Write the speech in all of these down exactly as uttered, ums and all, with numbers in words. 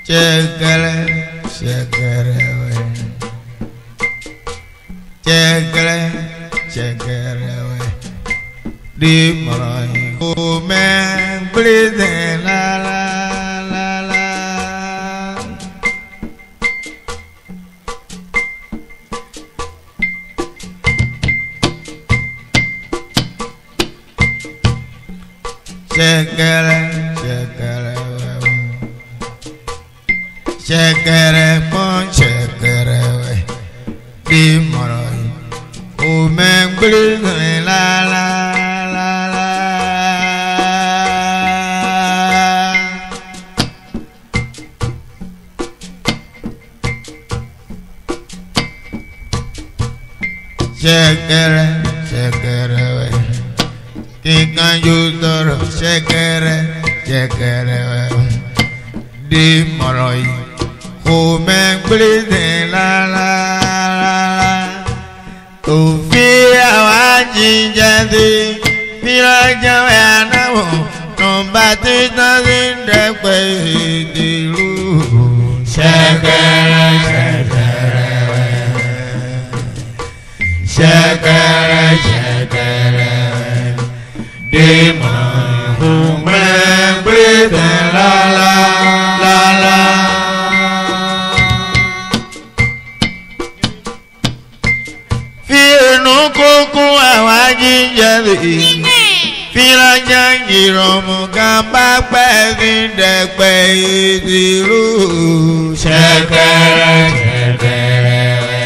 Chekere, chekere, we. Chekere, chekere, we. Di moroi, o men blide la la la la. Chekere, chekere, we. Chekere, pon chekere, we. Di moroi, o men blide la la. Chekere, chekere, we. Kikan yudoro, chekere, chekere, we. Di moroi, humen blide la la la la. Ufia wajinjadi, pira jawe anawo, nombati tazinde kwe dilu. Chekere, chekere, we. Chekere, chekere, di moroi, humen blide la la la la. Firno kuku awajinjadi, fira janji romo gamba pe dekpe dilu. Chekere, chekere,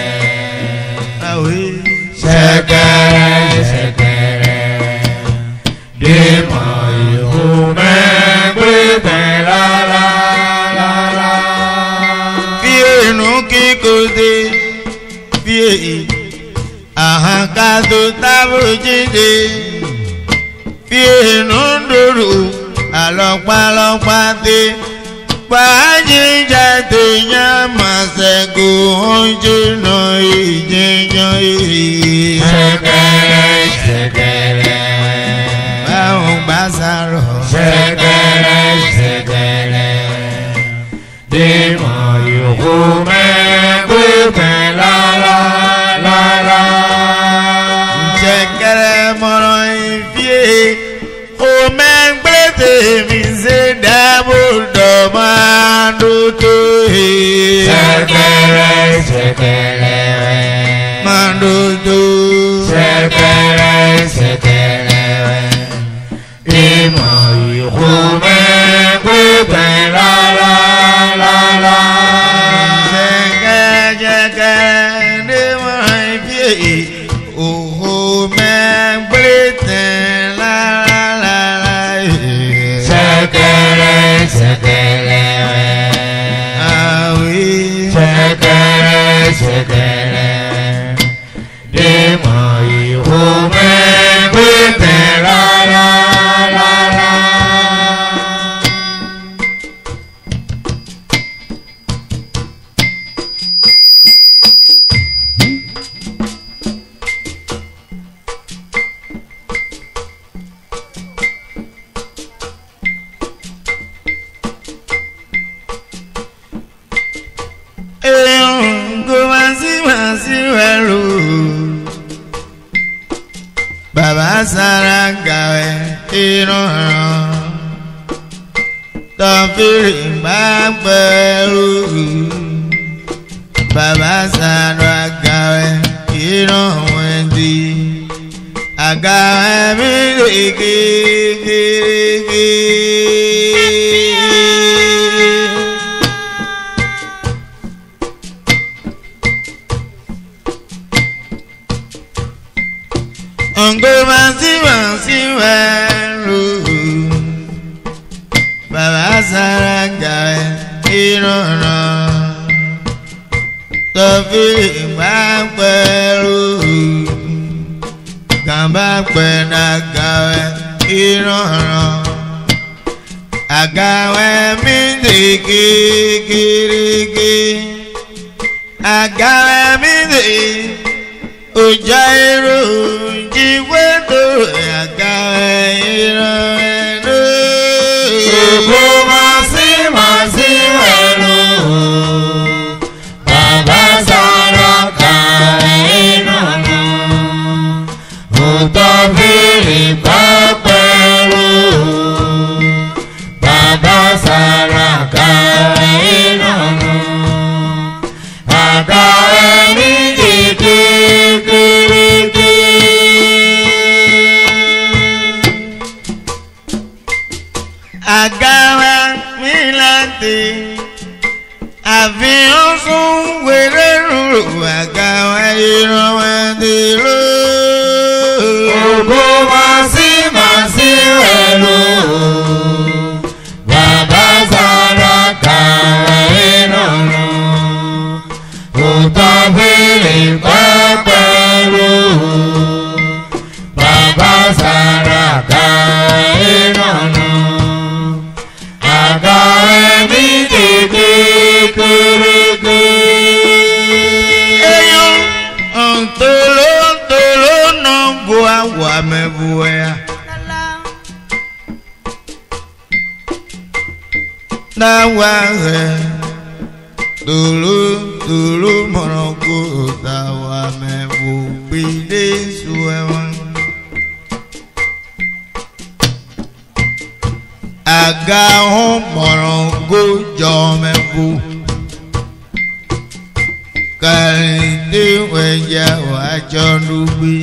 awi. Chekere, chekere, di moroi, humen blide la la la la. Firno kikude, fie. Ahakadu tabujide, fie nunduru, alokpa-lokpate, pajijate nyamasegu onjino ijinyo ii. Chekere, chekere, bahun basaro. Chekere, chekere, di moroi, humen blide la la la la. Chekere moroi fie, humen blide mi se double domando to he. Chekere, chekere, mando to. Chekere, chekere, di moroi, humen blide la la la la. Chekere, chekere, di moroi fie. Oh, man, blide la la la la. Chekere, chekere, ah oui. Chekere, chekere, di moroi, humen blide la la la la. Baba Saragawe iroran, tafiri magberu. Baba Saragawe iroran di, agawe mi kikikiki. Ongo masi masi weru, Baba Saragawe iroran, tafiri magberu. Gamba penagawe iroran, agawe mi kikikiki. Agawe mi Ujairu jiwedo agairo eno. Ogo masi masi wero. ìrànú àkàrà mi dìde kéréké. Àkàrà mi láti àfihàn fún wèrè rúrò àkàrà ìrànwọ́ ró. Ògo máa sí máa sí rẹ̀ lò. Bàbá sára kàrà ìrànú. Òtọ́ fèrè pẹ́pẹ́ lò. Bàbá sára kàrà ìrànú. Àkàrà mi dìde kéréké. Èèyàn ọ̀ntòló ntòló nà bu àwọ̀ mẹ́bu ẹ̀. Náwà rẹ̀ tòló tòló mọ̀ràn kó tàwà mẹ́bu gbèdé sùn ẹ̀wọ̀n. Àga hàn mọ̀ràn kó jọ mẹ́bu. Kàlíndé wẹ̀yà wájọ́ lùgbé.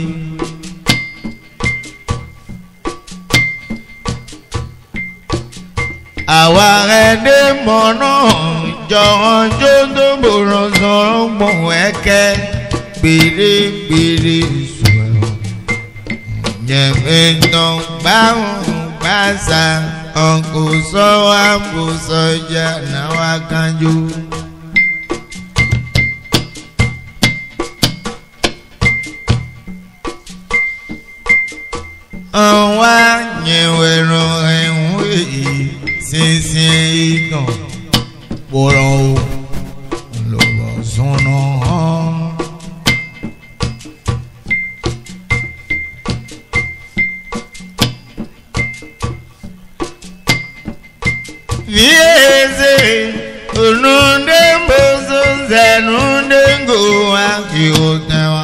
Àwa rẹ̀ dé mọ̀nà jọ̀ọ́jọ́ tó bòrò sọ̀rọ̀ gbọ̀n ẹ̀kẹ́ gbèrè gbèrè sọ̀rọ̀. Nyẹ̀mẹ̀ tán gbáhùn gbàsà ọ̀nkò sọ́wọ́ àbò sọ́jà náà wá kánjú. Ọ̀wá nyẹ̀wẹ̀rọ ẹ̀hún èyí sínsìn ìtàn pọ̀rọ̀ lọ́wọ́ sọ́nà hàn. Vieze onunde mbozo zenunde ngoa kiotewa.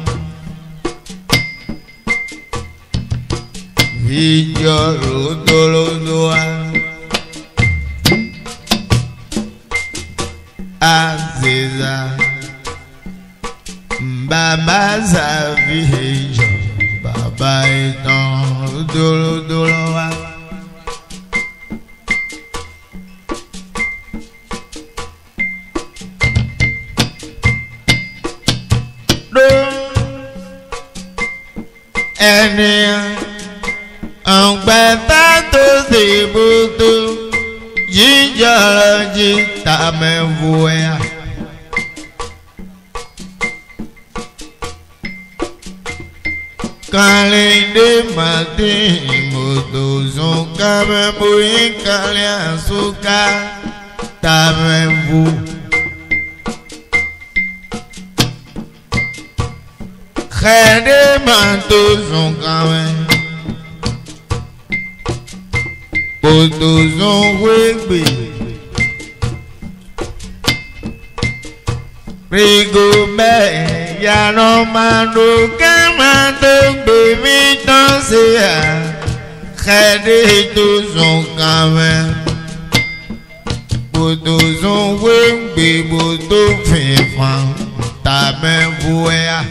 Vijo rodolodoa Aziza Baba Zavijo Baba Etan rodolodoa. Ẹni ọ̀gbẹ́ta tó ṣe bótó jíjọ́rọ̀ jí tàmẹ́fù ẹ̀yà. Kàlíndé màdé mọ́tò sùn kàmẹ́fù yín kàlí àsúkà tàmẹ́fù. Kẹ́dé màtó sùn kàmẹ́. Mọ́tò sùn wégbè. Rígo bẹ́ẹ̀ yàrá máa lò kẹ́mà tó gbé mi tán sí à. Kẹ́dé tó sùn kàmẹ́. Mọ́tò sùn wégbè mọ́tò fìfàn tàmẹ́fù ẹ̀yà.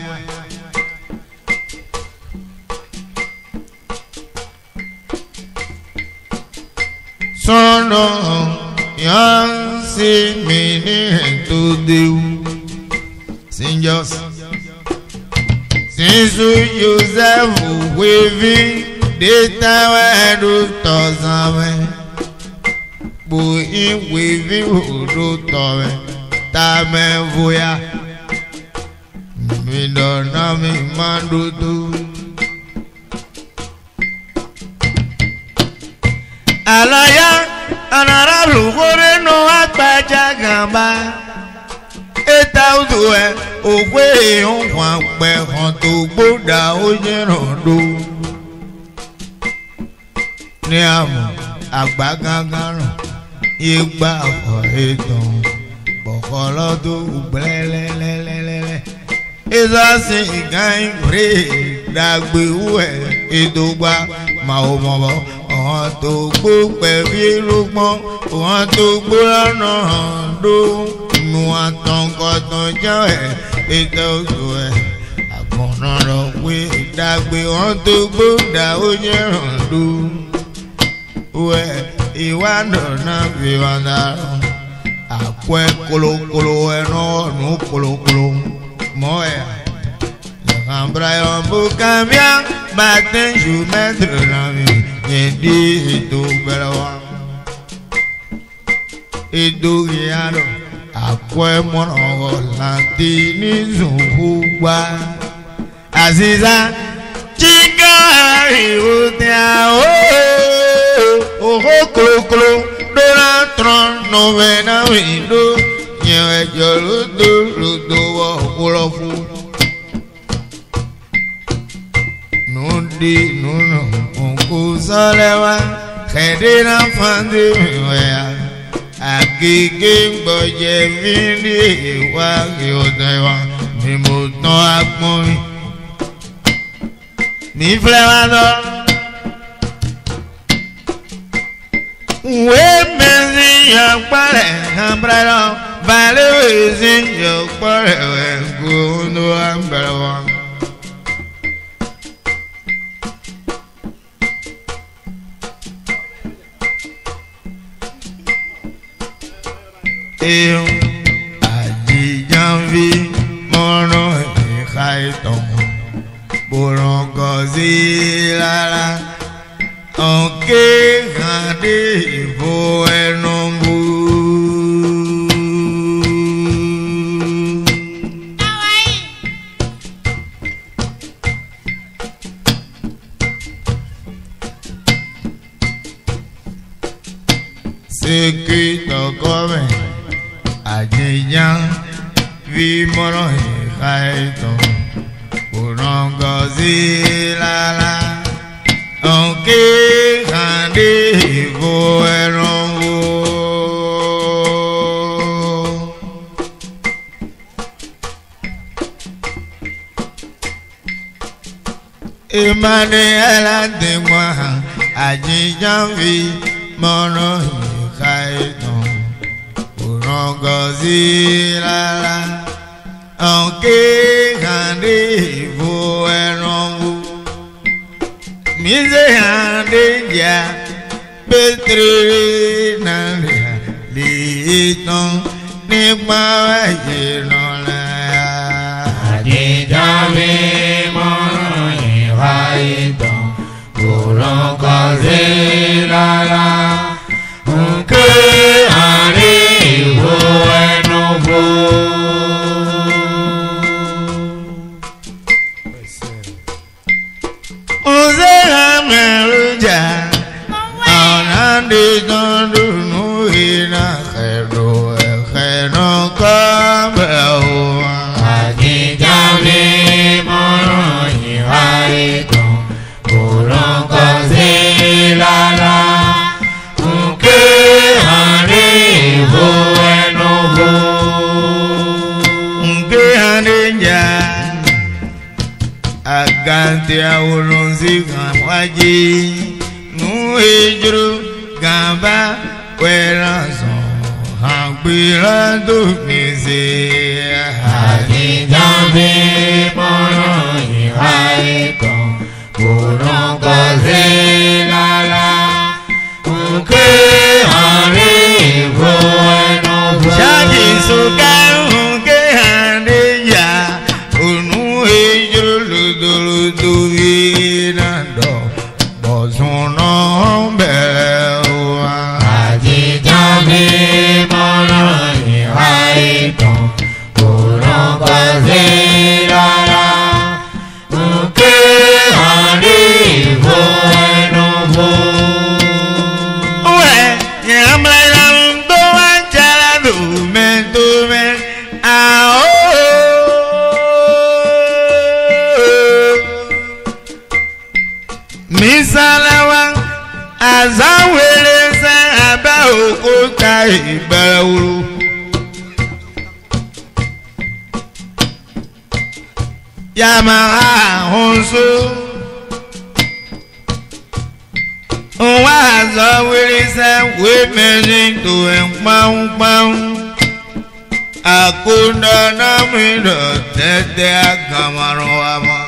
Sọ́nà yàn sí mi ní ètò déwù. Sinjọ́s Sísú Joseph wévi détawẹ́ ẹ̀dùn tọ̀sánwẹ́. Bò í wévi òdò tọ̀wẹ́ tàmẹ́fùyà. Mi dọ̀nà mi máa dòdò. Alaya anara lukore no agbaja gamba. Eta udu ẹ òwe ohun àpẹ kan tó gbódà ó yẹràn ló. Ní àmọ̀ àgbà gángan ràn igba ọ̀pọ̀ ètò bọ̀kọ̀lọ́ tó gbẹ́lẹ́lẹ́lẹ́lẹ́lẹ́. Ìsọ̀sìn ìgàn ìwé dàgbé wẹ̀ ètò gba màá mọ̀ bọ̀. Ọ̀hún tó gbó pẹ̀lú irúgbọ́n wọ́n tó gbóná náà ló nu àtọ̀nkọ̀tàn jẹ́ ẹ̀ ètò òjò ẹ̀ àgbọ̀nà lọ pé ìdàgbé wọ́n tó gbódà ó yẹ ràn ló wẹ̀ ìwádọ̀ náà fi wá dára àpò ẹ̀ kolokolo ẹ̀ náà nù kolokolo mọ́ ẹ̀ àbúráyọ̀ bó kàmíà bàtẹ́ ju mẹ́tìrì náà mi yẹn dé ètò bẹ̀rẹ̀ wá. Ètò ìyàrá àpò ẹ̀ mọ́nà ọ̀làǹtì ní zùnfúgbà àzìzá chíkà ìwò tí a ó òhó kolokolo lóra tán nọ̀wẹ̀ náà wìndó yẹn ẹ̀jọ̀ lódò lódò wọ̀ kúrọ̀ fún. Nundi nuno unku solewa khedina fandi wea agige boje vindi wa yodewa mi muto akmomi mi flewado we menzi yakpare ambrelo vale wezi yakpare we gundo ambrelo eu ajijanvi mono ikaiton borongozi lala onke hande ibo enombu sekito come ajijan vi mono ikaiton borongozi lala onke hande ibo enombu imane alante mwa ajijan vi mono ikaiton borongozi lala onke hande ibo enombu mize hande ya petre nande liton nípa ẹ̀jẹ̀ lọ́la. Àjíjáde mọ́ràn ìwà ìtàn kò lọ́kọ̀ sí rárá. Nkè àárín ìwò ẹnu bò. Ose ameruja ọ̀nà dídán dùnú iná kẹ̀lú ẹ̀kẹ́nà kọ́bẹ̀ wá. Àjíjáde mọ́ràn ìwà ìtàn kò lọ́kọ̀ sí rárá. Nkè àárín ìwò ẹnu bò. Nkè àdéjà àgàntì àwòrán sí kan wájú nù ejúrò gàmbá wẹ̀rẹ̀ sàn àgbèrè tó gbèsè. Àjíjáde mọ́ràn ìwà ìtàn kò lọ́kọ̀ sí rárá. Nkè àárín ìwò ẹnu bò. Ṣáàjì sọ́kà nkè àdéjà ònú ejúrò lòdòlòdò yìí náà dọ̀ bọ̀sùn náà bẹ̀rẹ̀ wá. Àjíjáde mọ́ràn ìwà ìtàn kò lọ́kọ̀ sí rárá. Nkè àárín ìwò ẹnu bò. Ué, nyamla ndo wajala dume dume ao. Misalawa azawele sa aba okuta ìbẹ̀wò. Yamaha honso Wá sọ wíri sẹ́ wé mẹ́rin tó ẹ̀ pọ́npọ́n. Àkóńdà náà mi lọ tẹ́tẹ́ àgàmọ̀ràn wa mọ́.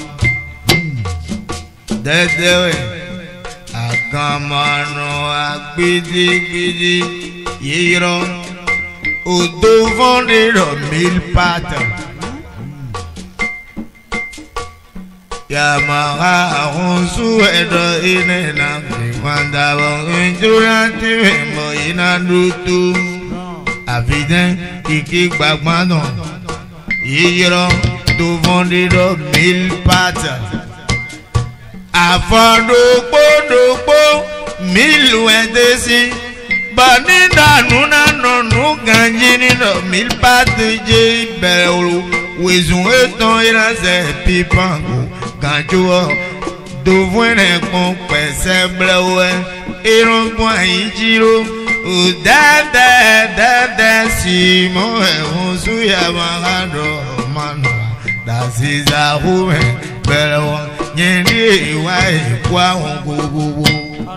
Tẹ́tẹ́ wẹ̀ àgàmọ̀ràn wa gidigidi yíyọ. Odò fọ́nì rọ̀ mille pattes. Yamaha onsu edo ine na kwanda bo injura ti mo ina dutu aviden iki gbagbano yiro do vendido mille pattes afodogbo dogbo mille wendesi bani danu na nonu ganji ni do mille pattes je ibẹ̀rù wezun etan irase pipango ganjo dovune kon pese blewe irungun ayijiro o dada dada simo ehun suya mahado manu dasiza hume belewa nyeni iwa ikwa hon gogogo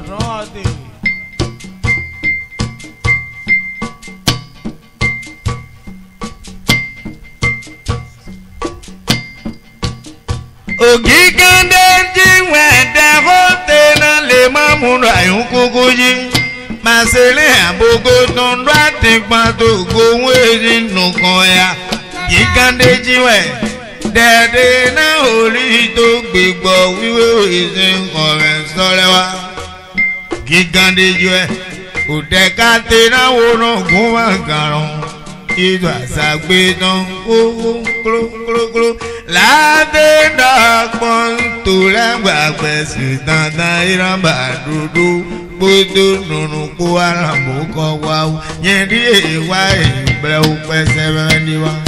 Ogigande jiwe dehote na le mamunu ayun kukuji masele abogo tondo ati pato gowe ninu kan ya gigande jiwe dede na ori to gbigbo wiwe ise nkan re sorewa gigande jiwe odekate na woran gun wa garan ido asagbe tan kuro kuro kuro kuro láti dọ́gbọ́n tó lágbàgbẹ́ sí dandan ìrànbà dúdú gbódò nùnú kó ara mú kọ́ wá o yẹn rí èèwà ìbẹ̀rẹ̀ ó pẹ́sẹ́ bẹ́ẹ̀ ni wá.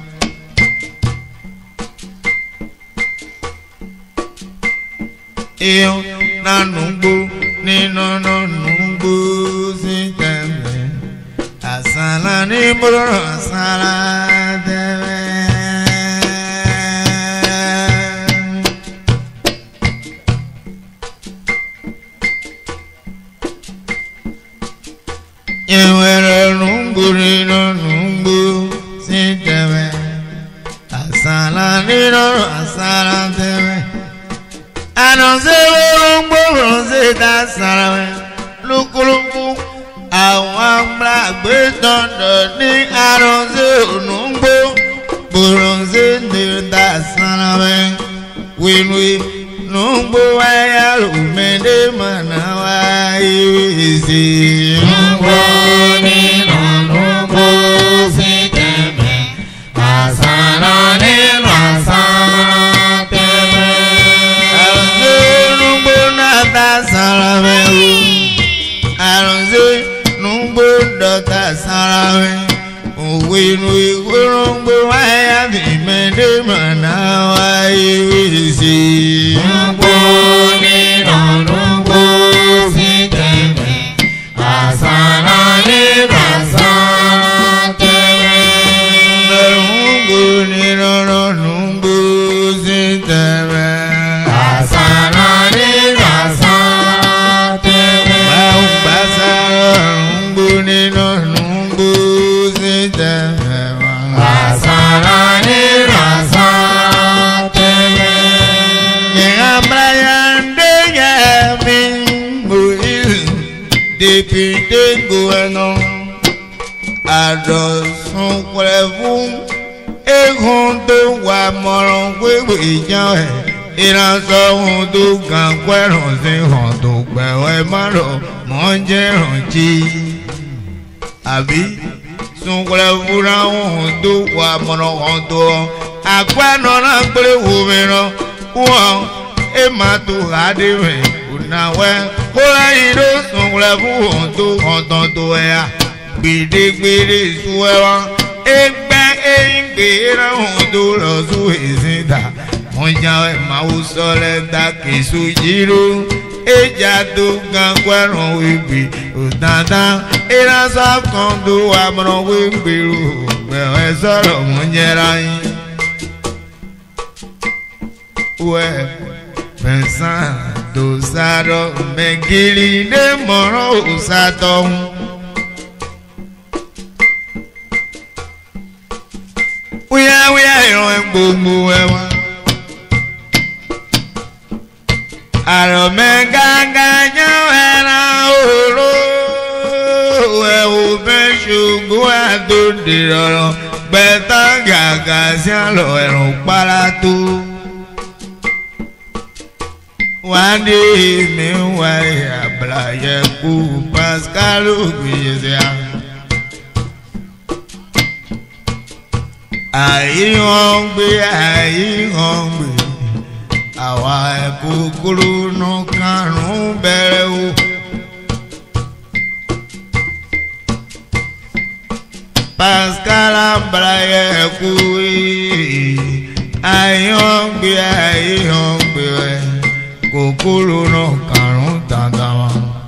Iyo nánú gbó nínú nánú gbó sí tẹ̀mẹ̀ àsálà ní bọ́lọ̀ àsálà tẹ̀mẹ̀. Yewere nungu nino nungu sitewe asala nino asala tewe anonse nungu nungu tasalawe lukuluku àwọn gbàgbé dandan ní anonse nungu nungu ní tasalawe winwi nungu waya lumende mana wa iwisi nungu nino nungu siteme asana nino asana teme arunze nungu nata sarawe arunze nungu dota sarawe winwi nungu waya lumende mana wa iwisi nungu nino nungu siteme asana nino asana teme nungu nino nungu siteme asana nino asana teme nungu nino nungu siteme asana nino asana teme député gouvernant adọ̀sùn pẹ̀lú egun tó wà mọ̀ràn wíwò ìjà ẹ̀ ìránṣọ́ ohun tó kàn pẹ̀rùn sí hàn tó gbẹ̀wẹ̀ márùn mọ́ jẹ́ rántí àbí sùn pẹ̀lú ohun tó wà mọ̀ràn hàn tó àgbẹ̀nà náà gbé wò mìíràn wọ́n ẹ̀ máa tó àdéhùn ìnáwẹ́ kóra ìlú sùnwúrẹ́ fún ohun tó ọ̀tàn tó ẹ̀yà gbèdégbèdé sùn ẹ̀wọ̀n ẹgbẹ́ ẹ̀yìn gbèrè ohun tó lọ sùn èsì dà wọ́n já ẹ̀ máa wò sọ́lẹ̀ dà kìsù jíró ẹ̀jà tó gan pẹ̀rùn wípé òtàtà ìránṣọ́ kan tó wà mọ̀ràn wípé gbẹ̀wẹ̀ sọ̀rọ̀ mú jẹ́ra yín wẹ̀ fẹ̀sán. dosado megili de moro usato uya uya iro gbogbo ewa aro meganga nyo era oro e o be shugu adodiro beta gaga si alo ero paratu wande mi wa ya blaye ku Pascal Oguyeze ayi hongbe ayi hongbe àwa kúkúrú nù karùn bẹ̀rẹ̀ o Pascal Blaye kú ayi hongbe ayi hongbe kúkúrú nù karùn tàntàmà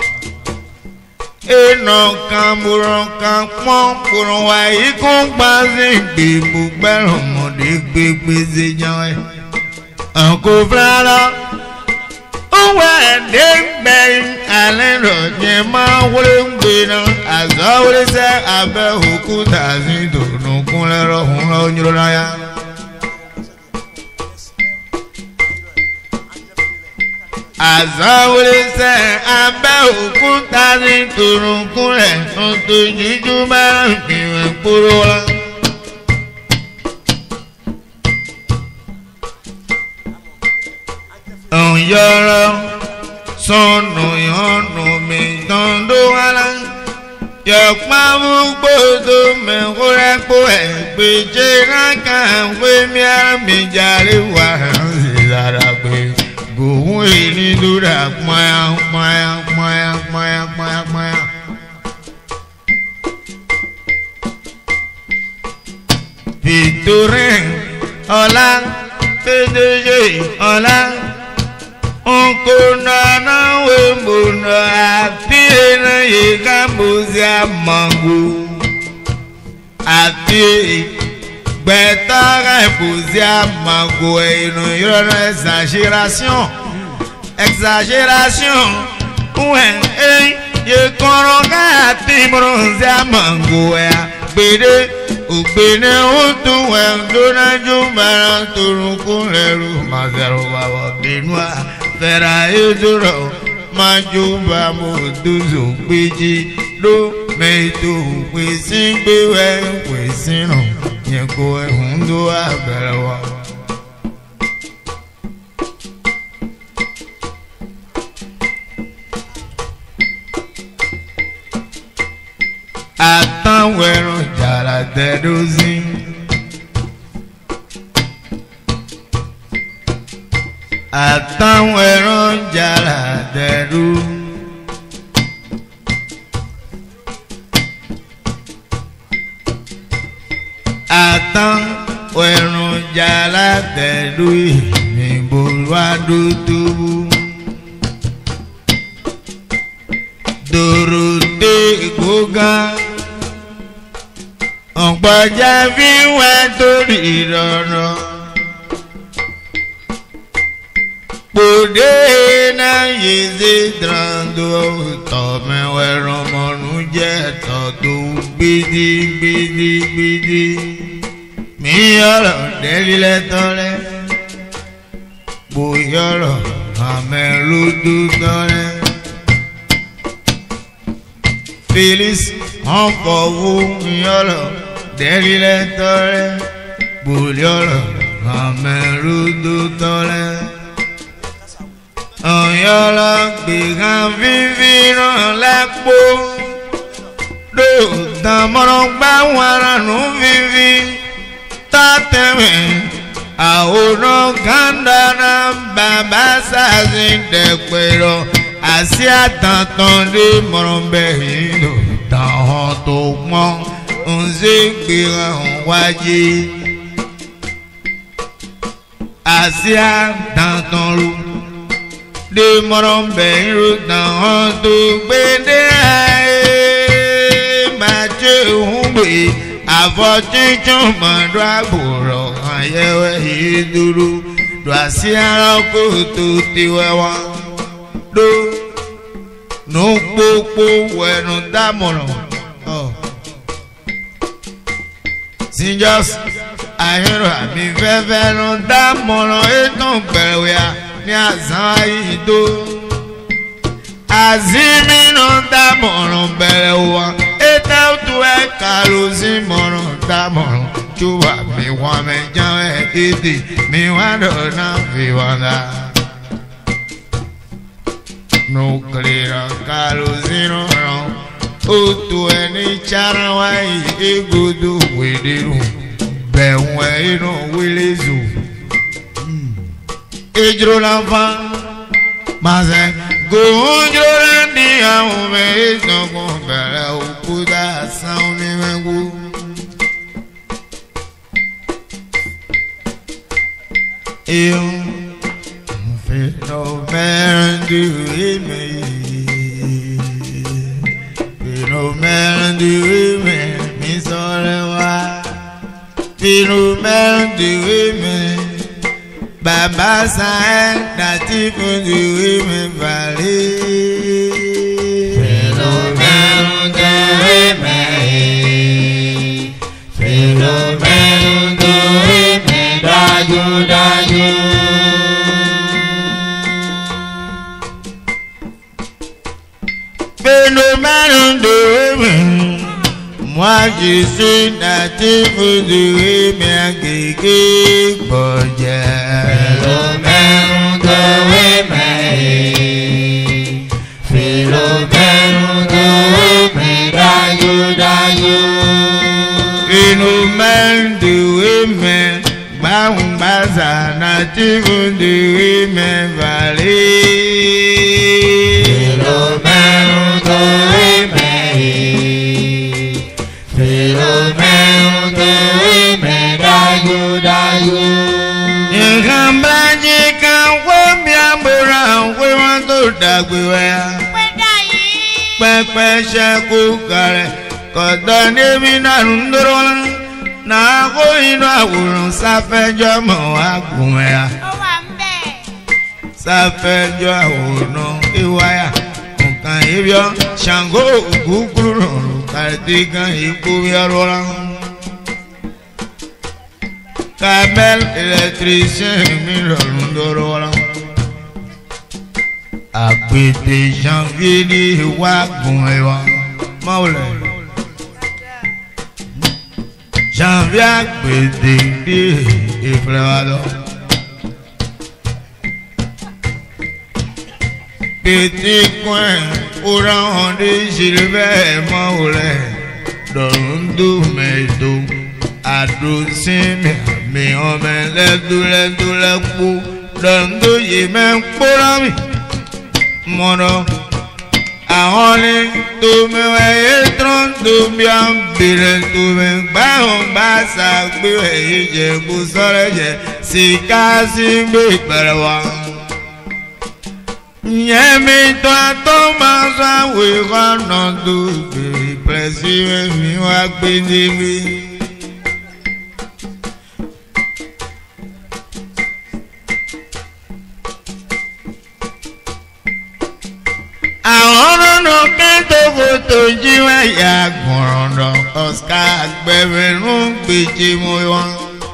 eno kan buru kan pọ́n buru wa yìí kó gbàzé gbèbú gbẹ̀rún mọ̀dé gbégbé ṣe jẹun Uncle Flora, oh, I didn't bang a little, yeah, my willing winner, as always said, I bet who could has into no corner of home on your eye. As always said, I bet who could has into no corner, not to you, man, even Puro. On your son, no, no, me, don't do it. Your mama both me, what I put, be Jane, can with me, and me, Jolly, what is that? I go away, do that, my, my, my, my, my, my. Victorin, hola, P D G, hola. Uncle Nana Wembuna, Athena, Yegambuzia Mangu, Athi, Beta, Buzia Mangu, et une exagération, exagération, ouais, et je connais Timbrozia Mangu, Bede, ou Bene, ou tout, et Dona Jumara, tout le couleru, Mazero, Benoit. Fera eduro majuba moduzo peji lo meito kwesin gbewe kwesin no yeko ehundo aberawa atanwero jara dedozi àtàwọn ẹran jàrà dẹ̀rú. àtàwọn ẹran jàrà dẹ̀rú ìyìnbó wá dúdú. dòròdé gbógá ọ̀pọ̀jà fi wá torí ìrọ̀rọ̀. Pode na yeze drando tome wero monu jeto tu bidi bidi bidi mi yoro delile tole bo yoro ameludu tole Félix enfowu yoro delile tole bo yoro ameludu tole Oyolo gbìgàn fífínà lápò ló dàmọ́rọ̀ gbá wàrà nù fífi tátẹ̀wẹ̀ àwòrán kàńdàrà bàbá sàṣì dẹ̀pẹ̀rọ̀ àṣì àtàntàn dé mọ̀rọ̀ bẹ́ẹ̀ ló tàwọn tó pọ́n ń ṣe gbìgàn wájú àṣì àtàntàn ló. De moron beru dan to gbede aye ma je humbe avotinjun mọdọ agboro ayewe iduru do asi ara ko to ti wewa do no popo bueno dámọ̀ràn oh sinjos ahero àmì fẹ́fẹ́ ló dámọ̀ràn ètò pẹ̀lú ya ní àzán ayé do azimi ló dámọ̀ràn bẹ̀rẹ̀ wa ètò tó ẹ̀ kàló sí mọ̀ràn dámọ̀ràn tó wà mí wọ́n mi jẹun ẹ̀ èdè mi wá dọ̀nà fi wọ́n dá. No clear calo zero round. Oto eni charawa egodo wederu. Benwe ino wilezu. Ejro lamfa. Maze go ojro randi aume no go bere okuda sauni mengu. Eu Phenomenon do me, Phenomenon do me, me solewa. Phenomenon do me, Baba Sae, natif do me valley. Phenomenon do me, Phenomenon do me, daju daju. Phenomenon de me, moi je suis natif de me agégué boja. Phenomenon de me, Phenomenon de me, dayu dayu. Phenomenon de me, bambaza natif de me valley. Phenomenon de me, Phenomenon de me, dayu dayu. Ìkàmbájí kan wé mi àbúrò àwọn wọn tó dàgbé wẹ́yà. Pẹ́pẹ́ ṣẹ́kù kàrẹ̀ kọ̀dọ̀ níbi náà ń dúró lọ́nà. Náà kó inú àwòrán sáfẹ́jọ́ mọ̀ wá gùn wẹ́yà. Sáfẹ́jọ́ àwòrán ìwáyà. Nǹkan ìbíọ́ Ṣàngó ògúngúrú rọrùn kàrìtì kan ìkú yọrọ. Kabel électricien mi rọrùn dọ́rọ́. Àpètè janvier ní ìwà gùn ẹ̀wà mọ́wùlẹ̀. Janvier àpètè ní ìfúnrawádọ́. Pété coin oran de Gilbert mọ́wùlẹ̀. Dọ̀rùn dùn mẹ́tò. Àdùnsínmi mi ọmọ ẹlẹ́dúlẹ́dúlẹ́kú lọ́ndó yìí mẹ́ ń kpọ́rọ́ mi. Mọ̀nà àwọn ní tòmíwẹ̀ yé tán tóbi à ń bèrè tómi gbáhùn bá ṣàgbéwẹ̀ yìí jẹ́ kó sọ́rọ̀ jẹ́ sìká sí gbé pẹ̀rẹ̀ wá. Ìyẹn mi tó àtọ́ máa sọ àwọn ìkànnà tó bèrè pẹ̀sí mi wá gbé níbi. Àwọn ọ̀nà kẹ́tọ́ fòtò jíwá ya gbọ̀rọ̀dọ̀ Oscar agbẹ̀rún gbèjì mọ́ wọn.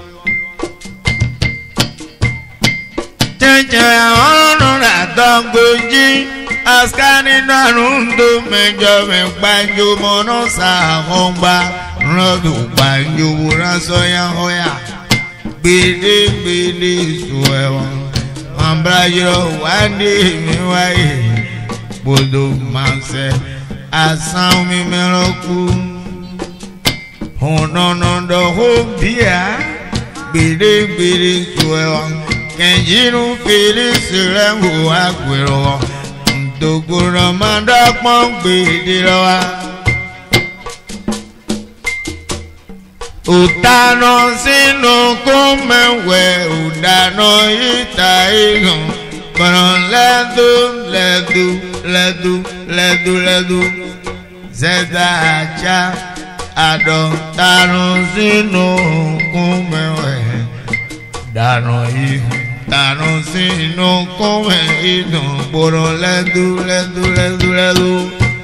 Jẹ́jẹ́ àwọn ọ̀nà àtọ́gbòjì Oscar nínú àrùn tó mẹ́jọ mi gbàjọ mọ́nà sàkóńgbà rọ́dù gbàjọ wúrà sọ́yà ọ̀yà gbèdégbèdé sùn ẹ̀wọ̀n. Àbájọ wádé mi wáyé. Bodo manse asan mi meroku honono do hobia gbede gbede tuwa kenjinu fili sirengu akwero ntogoro mandapon gbede lowa utano sinu kumewe udano ita igun konon ledu ledu ledu ledu ledu zeda aja adọ dànù sínú kúnmẹwẹ dànù ihu tànù sínú kọ́mẹ̀ inú gbòòrò lẹ́dú lẹ́dú lẹ́dú lẹ́dú.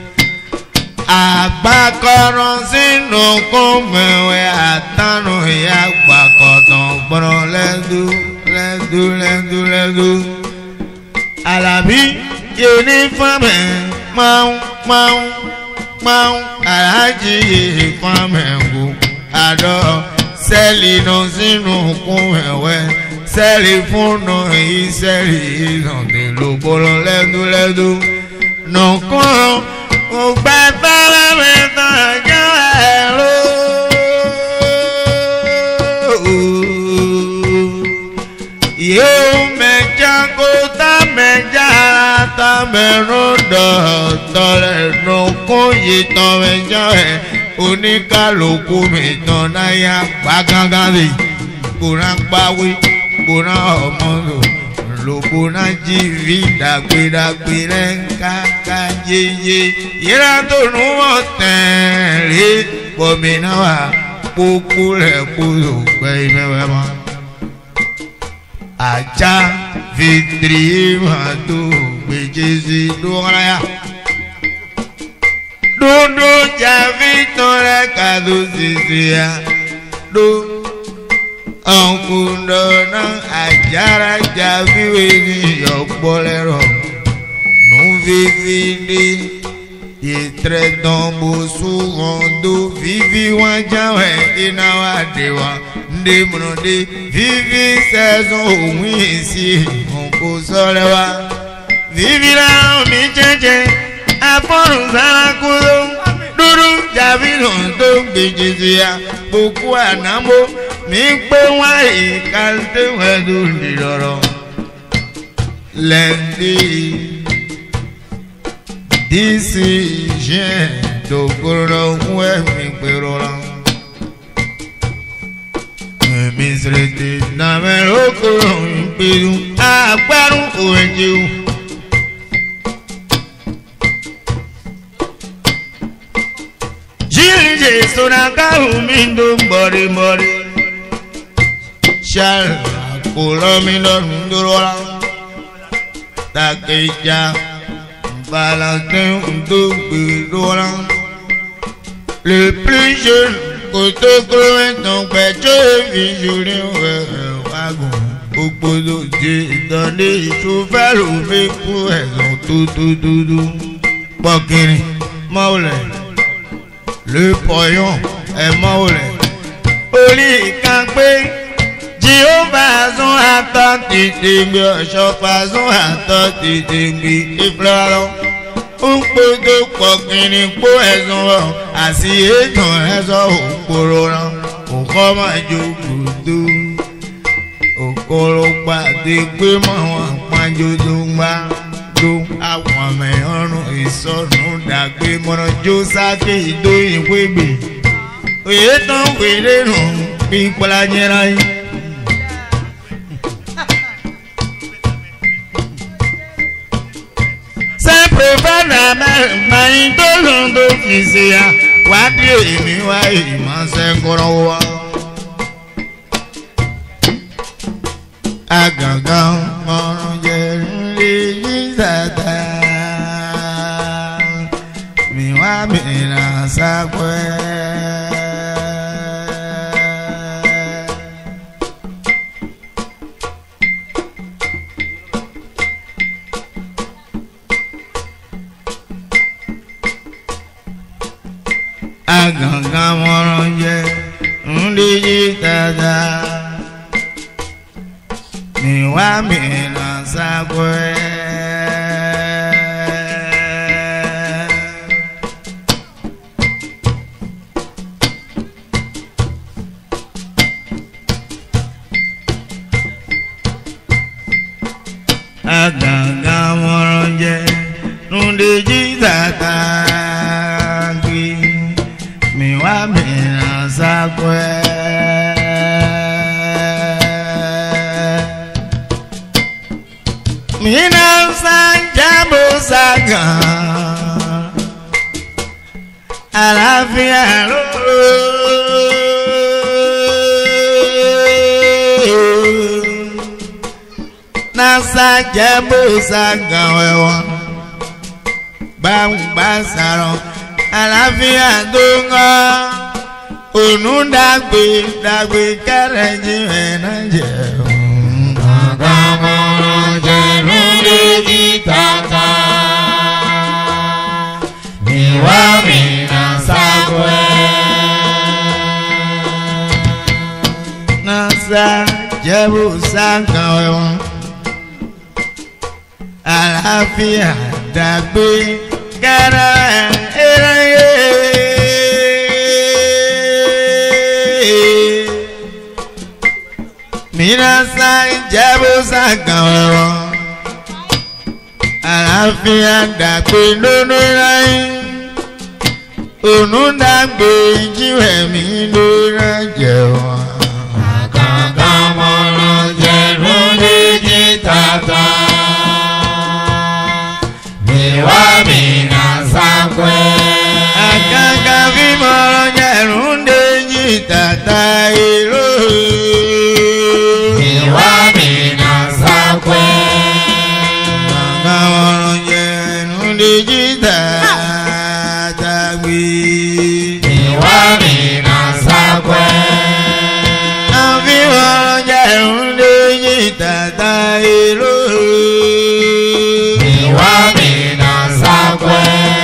Àgbàkọ̀rọ̀ sínú kọ́mẹ̀ wẹ̀ àtànù ìyá gbàkọ̀tàn gbòòrò lẹ́dú lẹ́dú lẹ́dú lẹ́dú. Àlàbí yóò ní fọ́mẹ̀ máa máa máa aláàjì yìí fọ́mẹ̀ wò àdọ́ sẹ́ẹ̀lì náà sínú kọ́mẹ̀ wẹ̀. Sẹ́ẹ̀lì fúnnù yìí sẹ́ẹ̀lì ìsọ̀tẹ̀ ló gbọ́dọ̀ lẹ́dúlẹ́dú. Nùkún ògbà tọ́lá mẹ́ta jẹ́ ẹ̀rọ. Yóò mẹ́jà kó tá mẹ́jà tá mẹ́rù dọ̀tọ̀ rẹ̀ nùkún yìí tán mẹ́jà ẹ̀ oníkàlùkù mi tán náyà gbàgángan rè kóra gbáwé. Bona ọmọlò lòbona jí rí dàgbédàgbé rẹ̀ ń káká yéyé yíra tó nù wọ́n tẹ̀lé gómìnà wa kókó rẹ̀ kúrò pé mẹ́wàá mọ́. Ajá fitiri máa tó gbèjì sí dúnrẹ́yà. Dúdú jàfi tán rẹ̀ kàdó sísè ya. Ọ̀nkùndọ̀nà àjára jàbíwé ní ọ̀pọ̀lẹ́rọ̀ nù fífi dé ìtẹ̀dọ̀nbó sùwọ̀ndó fífi wọn jáwé iná wa dé wa ndé múnudé fífi sẹ́sùn òun ìsì ònkò sọ́rẹ́ wa fífi láwọn mi jẹ́jẹ́ afọ́rùn sárakúrò dúdú jàbí lòun tó gbèjì sí ya gbogbo ànámó. Mi gbé wá ìkàlùtẹ̀ wẹ́dùn dìrọ̀rọ̀ lẹ́ndí dísì ṣe dòkòrò wẹ́ mi gbèrò rà. Mi sèrètè nàmẹ́rò kúrò ìpinnu àgbárùn òwèjì. Jírí Jésù náà káhùn mi ń dún bọ̀rìbọ̀rì. Shall Colomino Dora Takeja Valentin Dora. Le plus jeune côté cloué ton péché visuel wagon au bout de dans les chauffeurs au fait pour elles tout tout tout tout Bokini Maule le poyon est Maule Oli Kankpe Jehovah son attend titimbi Ochopa son attend titimbi Iflaro un peu de pokini po ẹ̀sùn àti ètò ẹ̀sọ́ òkúrò rán òkọ́mọ ìjókòó òkúrò pàdé pé mọ́ wọn pàjọ tó ń gbá tó àwọn mẹ́ọ̀rùn ìsọ̀nù dàgbé mọ́nà jó sáké ìdó ìwébè òye tán wèrè nù bí pọ́lá jẹ́ra yìí. Prefana main tolondo fisia wadi emi wa ima sengoro wa agaga mono je lijata mi wa mi na sakwe aganga moronje ndiji tada mi wa mi na sakwe aganga moronje ndiji tada mi wa mi na sakwe mi na sanjabo saga àlàáfíà lóró sa jẹ́ bó sa gan ẹ̀wọ̀n gbàǹgbà sàrọ̀ àlàáfíà tó ń kọ́ ònú dàgbé dàgbé kẹrẹ jí ẹ̀ náà jẹ́ Àgàmọ̀ràn jẹ̀rú lèjì tata. Ìwà mi nà sákwẹ́. Nasa jẹ́bù sákan ẹ̀wọ̀n àlàáfíà dàgbé kẹrẹ ẹ̀rẹ́yẹ. Nasa jẹ́bù sákan ẹ̀wọ̀n àlàáfíà dàgbé lónú láyé. Ònú dàgbé jíwẹ̀ mi lóra jẹ̀wọ̀n. Àgàmọ̀ràn jẹ̀rú lèjì tata. Ìwà mi nà sákwẹ́. Àkàkà fímọ̀ràn jẹ̀rú lèjì tata èrò. Ìwà mi nà sákwẹ́. Àkàmọ̀ràn jẹ̀rú lèjì tata gbé. Ìwà mi nà sákwẹ́. Àfímọ̀ràn jẹ̀rú lèjì tata èrò. Ìwà mi nà sákwẹ́.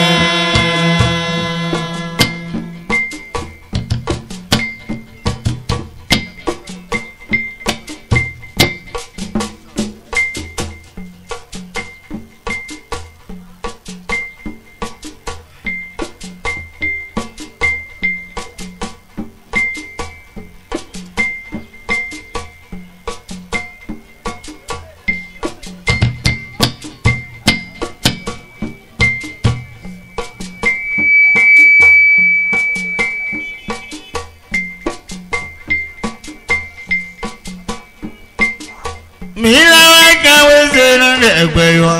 Mira la cabeza de cuello.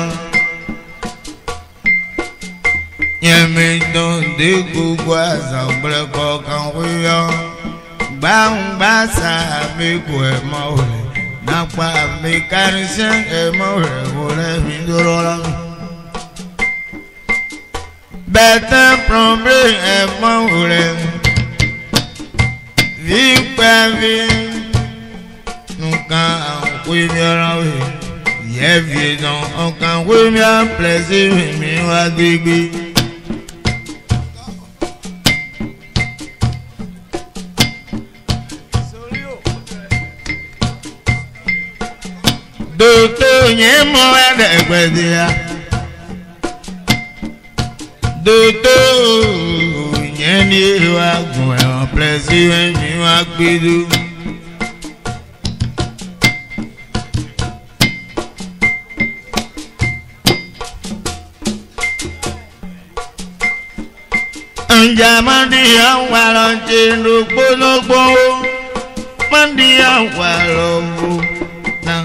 Yẹmi donde gbogbo àzàngbẹ kọ̀ọ̀kan wíyọ. Gbàǹgbà sàmì kò ẹ̀ mọ́ rẹ̀. Nàpá mi kárísẹ́ ẹ̀ mọ́ rẹ̀ wọlé mi dúró lọ. Bẹ́tẹ̀ pọ̀nbé ẹ̀ mọ́ rẹ̀. Vípẹ́ vi nùkàn wíwí ọ̀rọ̀ wí. Yẹ́ fi dán ọkàn wíwí àpẹẹsì mi wá gbégbé. Dòtò yẹn mọ ẹ̀ẹ́dẹ̀gbẹ̀dẹ̀ ya. Dòtò yẹn ní ìwà gùn ẹ̀wọ̀n pẹ̀lẹ́sì mi wá gbédú. Ǹjà máa ń di àwọn àlọ́jẹ́ lógbólógbó. Máa ń di àwọn àlọ́wọ́ náà.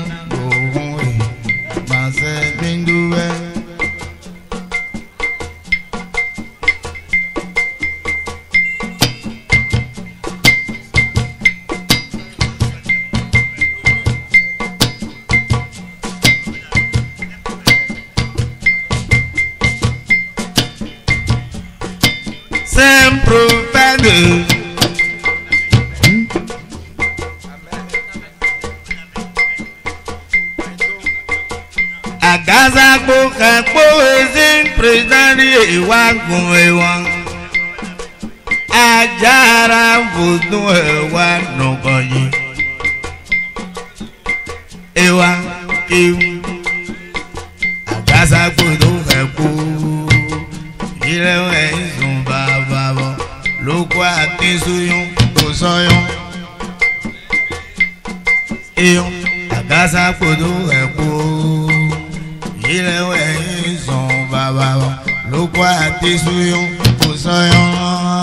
Sempre fede. Agaza boca poesin presidente ìwà gun ewa. Ajara vodun ewa nọgọyi. Ewa ewu. Agaza gbọdọ ẹkú. Ilé ẹ̀yìn sùn bàbá bọ̀. Lóko àti suyún kò sọyún. Iyún àgásá gbọdọ ẹkú. Ilé ẹ̀yìn sùn bàbá bọ̀. Lóko àti suyún kò sọyún.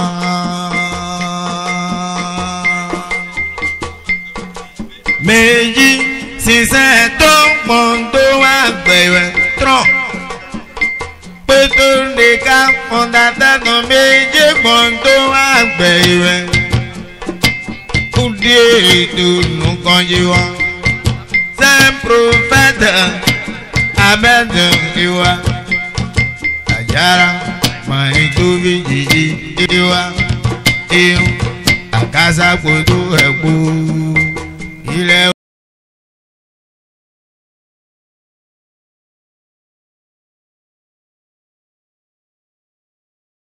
Méjì sísẹ́ tó pọ̀ tó wá gbẹ̀wẹ̀ trọ̀. Pétó lè ká fọ́ndàtà kan méjì pọ̀ tó wá gbẹ̀wẹ̀. Kúdí ètò nùkan yí wọn. Sẹ́ńpù prophète Ahmed Iwa Ajara Maitovi Jiji Iwa Iwa Akasa Koto Ebu Ile